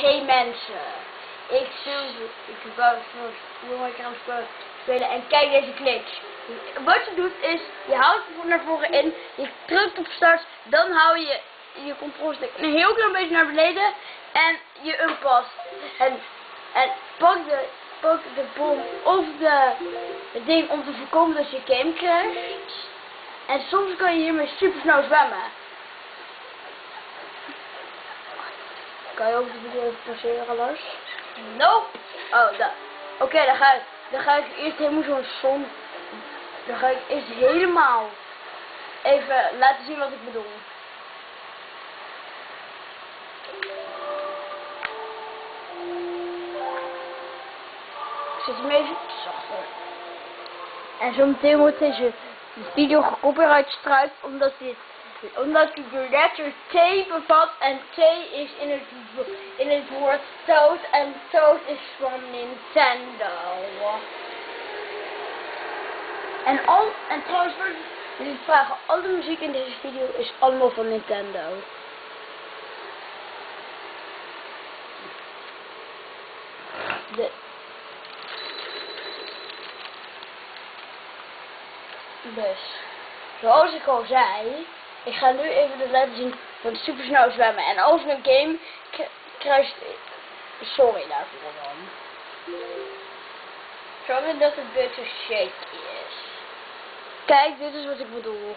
Hey mensen, ik wou gaan spelen en kijk deze glitch. Wat je doet is, je houdt het naar voren in, je drukt op start, dan hou je je controlstick een heel klein beetje naar beneden en je unpast. En pak de bom of het ding om te voorkomen dat je game crasht. En soms kan je hiermee super snel zwemmen. Kan je ook de video even passeren, Lars? Nope. Oh, daar. Oké, dan ga ik eerst helemaal zo'n zon. Dan ga ik eerst helemaal even laten zien wat ik bedoel. Ik zet hem even zachter. En zo meteen wordt deze video gecopyright gestruikt omdat de letter T bevat en T is in het woord Toad en Toad is van Nintendo. En trouwens, voor jullie vragen, alle muziek in deze video is allemaal van Nintendo. Dus, zoals ik al zei, ik ga nu even laten zien van supersnel zwemmen. En als mijn game krijgt, sorry daarvoor dan. Sorry dat het een beetje shaky is. Kijk, dit is wat ik bedoel.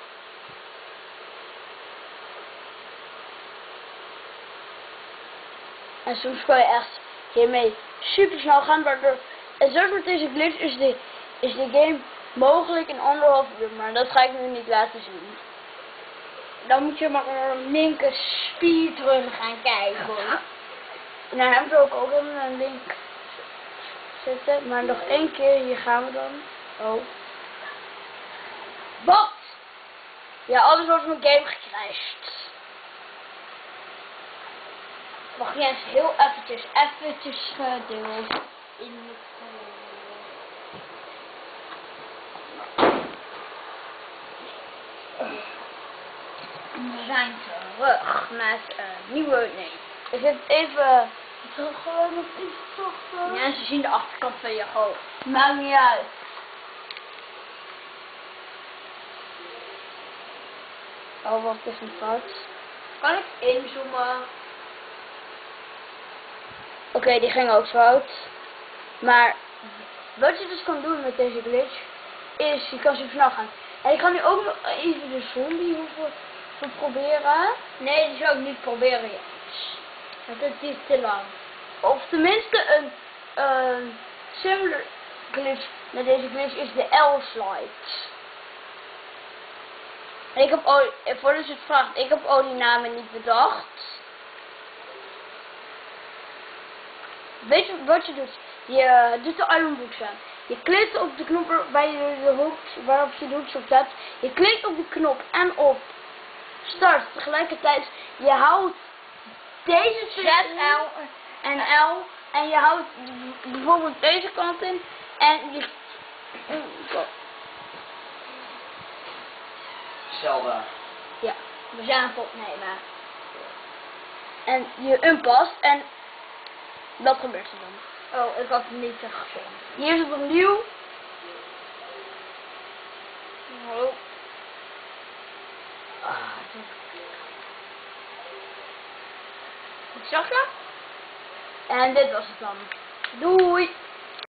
En soms kan je echt hiermee supersnel gaan, waardoor, en zelfs met deze glitch is de game mogelijk in 1,5 uur, maar dat ga ik nu niet laten zien. Dan moet je maar een linker speedrun gaan kijken. Nou, hem zou ik ook even een link zetten, maar nog één keer, hier gaan we dan. Oh. Wat? Ja, alles wordt mijn game gecrashed. Mag je eens heel eventjes geduld in het we zijn terug met een nieuwe, nee. Ik zet even gewoon nog iets zachter. Ja, ze zien de achterkant van je hoofd. Maakt niet uit. Oh, wat is een fout? Kan ik inzoomen? Oké, die ging ook fout. Maar wat je dus kan doen met deze glitch is, je kan zo snel gaan. En ik ga nu ook nog even de zombie proberen. Nee, die zou ik niet proberen, jongens. Want dat is te lang. Of tenminste een similar glitch met deze glitch is de L-slide. En ik heb voordat je het vraagt, ik heb al die namen niet bedacht. Weet je wat je doet? Je doet de Iron Books aan. Je klikt op de knop waarop je de hoekjes op zet. Je klikt op de knop en op start tegelijkertijd. Je houdt deze Z, L en L. En je houdt bijvoorbeeld deze kant in. En je... Zelda. Ja, we zijn aan het opnemen. En je unpast en dat gebeurt er dan. Oh, ik had het niet gezien. Hier is het opnieuw. Oh. Wat zag je? En dit was het dan. Doei!